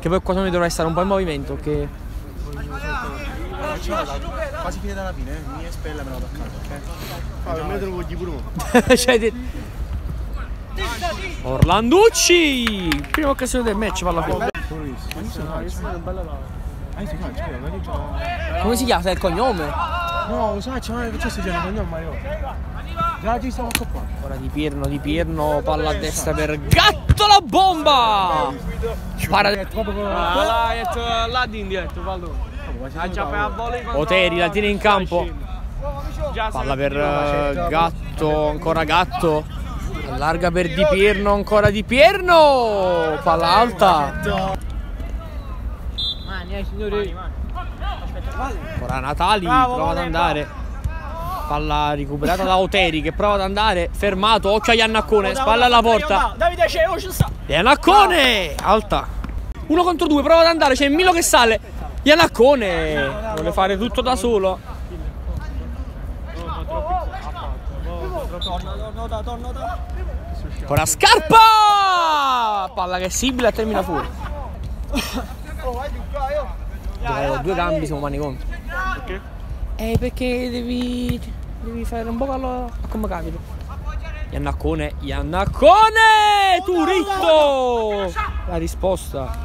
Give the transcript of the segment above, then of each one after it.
Che poi qua mi dovrà stare un po' in movimento. Che... Quasi finita alla fine, mi spella me la vado a casa, ok? Me lo voglio pure. Cioè, Orlanducci! Prima occasione del match, palla fuori. Come si chiama? Sai il cognome? No, sai, c'è questo genere cognome Mario. Già ci stiamo qua. Ora Di Pierno, palla a destra per Gatto, la bomba! Spara là di indietro, pallone. Oteri la tiene in campo. Palla per Gatto, ancora Gatto. Allarga per Di Pierno, ancora Di Pierno. Palla alta. Ora Natali prova ad andare. Palla recuperata da Oteri che prova ad andare. Fermato, occhio a Iannaccone, spalla alla porta. Iannaccone, alta. 1 contro 2, prova ad andare, c'è Milo che sale. Iannaccone vuole fare tutto da solo. Ancora Scarpa! Palla che è sibile e termina fuori. Giocare con 2 cambi siamo mani contro. Perché? Perché devi fare un po' a come capita. Iannaccone, Turitto! La risposta.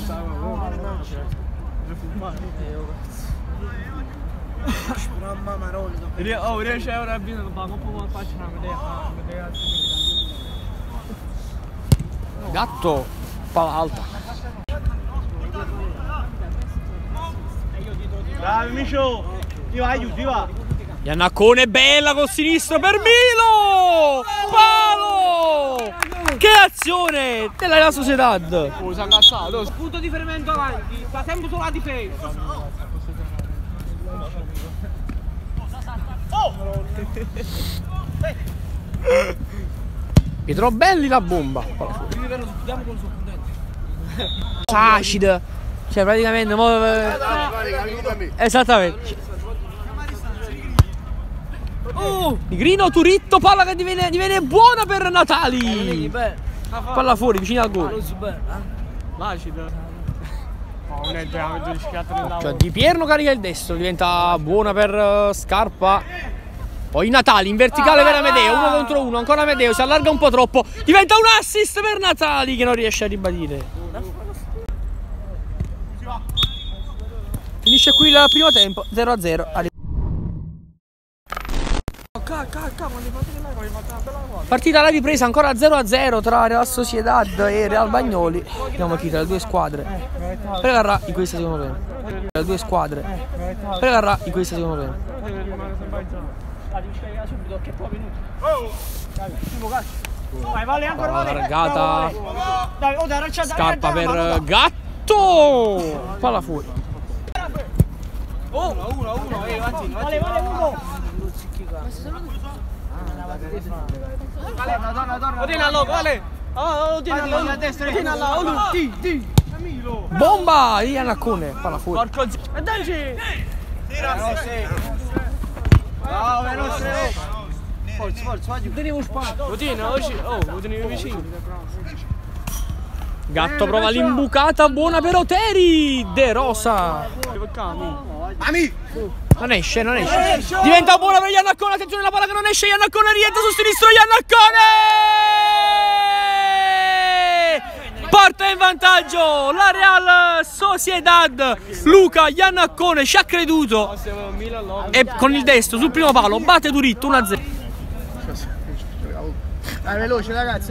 Oh, riesce a ora bine, ma non può farci una vedere. Gatto, palla alta. Bravi Micio! Ti va, aiuti, va! Iannaccone bella col sinistro per Milo! Palo! Che azione della Real Sociedad! Oh, si è incazzato! Spunto di fermento avanti, sta sempre sulla difesa! Pietro Belli la bomba. Acid. Cioè praticamente esattamente. Nigrino, Turitto, palla che diviene buona per Natali. Palla fuori, vicino al gol. L'acido. Cioè, Di Pierno carica il destro, diventa buona per Scarpa. Poi Natali in verticale per Amedeo, 1 contro 1, ancora Amedeo, si allarga un po' troppo. Diventa un assist per Natali che non riesce a ribadire. Finisce qui il primo tempo, 0-0. Partita alla ripresa, ancora 0-0 tra Real Sociedad e Real Bagnoli. Vediamo chi tra le due squadre prevarrà in questa seconda tempo. Le due squadre prevarrà in questa seconda tempo. Allargata. Scarpa per Gatto. Palla fuori. Bomba! Iannaccone, palla fuori. Gatto prova l'imbucata, buona per Oteri. De Rosa. Non esce. Diventa buona per Iannaccone. Attenzione, la palla che non esce. Iannaccone rientra sul sinistro. Iannaccone porta in vantaggio la Real Sociedad. Luca Iannaccone ci ha creduto e con il destro sul primo palo batte Turitto 1-0. Dai, veloce ragazzi,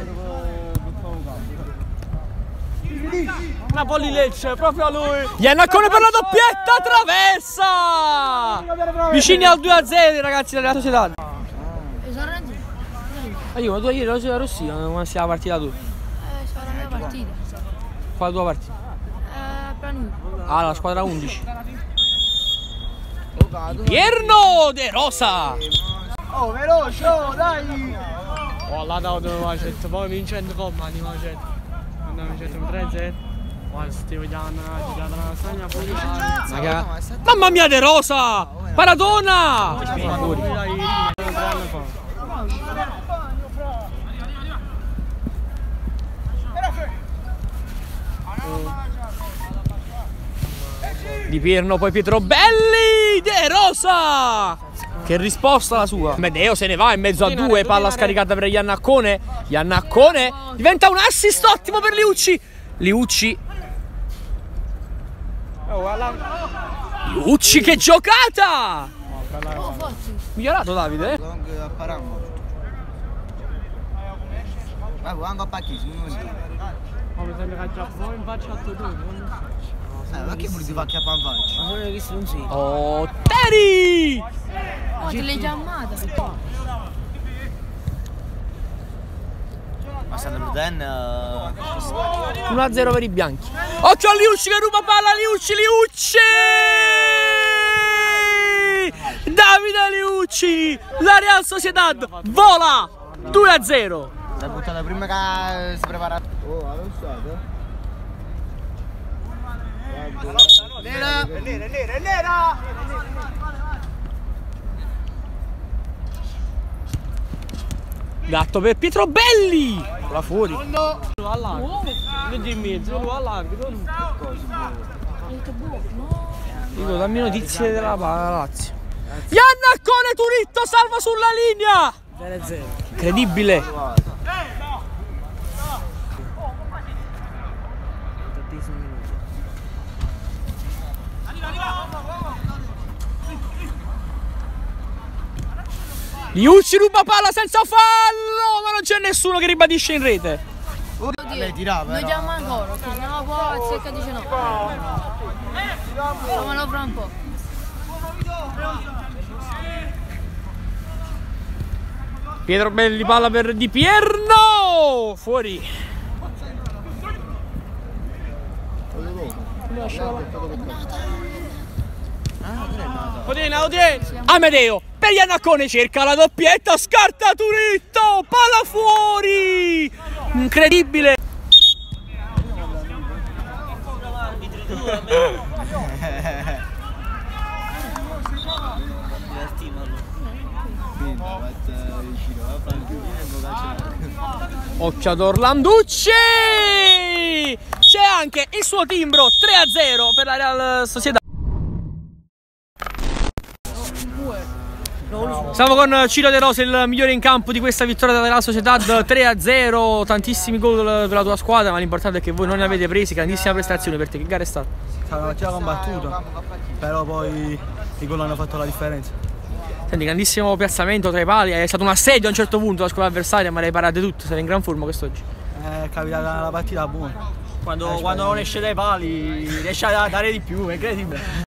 Napoli Lecce, proprio a lui. Iannaccone per la doppietta, traversa. Vicini al 2-0 ragazzi della Real Sociedad. Ma tu ieri lo sei Rossino, come sia la partita tu? Sarà la mia partita. Quale tua partita? Plan 1. Ah, la squadra 11. Pierno De Rosa. Oh, veloce, oh, dai. Oh, là da dove va c'è, poi vincendo comma di c'è. Andiamo vincendo 3-0. Guarda, stiamo giocando una stagna fuori. Mamma mia De Rosa! Maradona! Di Pierno, poi Pietrobelli, De Rosa. Che risposta la sua. Medeo se ne va in mezzo a due, palla scaricata per Iannaccone. Iannaccone, diventa un assist ottimo per Liucci. Liucci. Liucci, che giocata! Oh, forza. Migliorato Davide, eh? Ma mi sembra che già poi in faccia a tutto. Ma che volete fare a panfaccia? Ma non è che non si. Oh, Teri! Oh, te l'hai già amata. Ma stanno prudendo. 1-0 per i bianchi. Occhio a Liucci che ruba palla, Liucci, Davide Liucci, la Real Sociedad vola 2-0. L'ha buttata prima che si prepara. Oh, allo stato? Nera! Gatto per Pietrobelli. Là fuori. Vedi in mezzo, lui all'arbitro. Dico, dammi notizie della Lazio. Iannaccone, Turitto, salva sulla linea. 0-0. Incredibile. Liucci ruba palla senza fallo, ma non c'è nessuno che ribadisce in rete. Lei tirava. Noi diamo ancora, se no poi secca dice no. Fammelo fra un po'. Pietrobelli, palla per Di Pierno. Fuori. Odien. Amedeo per Iannaccone, cerca la doppietta, scarta Turitto, palla fuori. Incredibile. Occhio ad Orlanducci. C'è anche il suo timbro 3-0 per la Real Sociedad. Siamo con Ciro De Rosa, il migliore in campo di questa vittoria della Real Sociedad 3-0, tantissimi gol per la tua squadra, ma l'importante è che voi non ne avete presi, grandissima prestazione per te. Che gara è stata? È stata una partita combattuta, però poi i gol hanno fatto la differenza. Senti, grandissimo piazzamento tra i pali, è stato un assedio a un certo punto la squadra avversaria, ma le hai parate tutte, sei in gran forma quest'oggi. È capitata la partita buona. Quando non esce dai pali riesce a dare di più, è incredibile.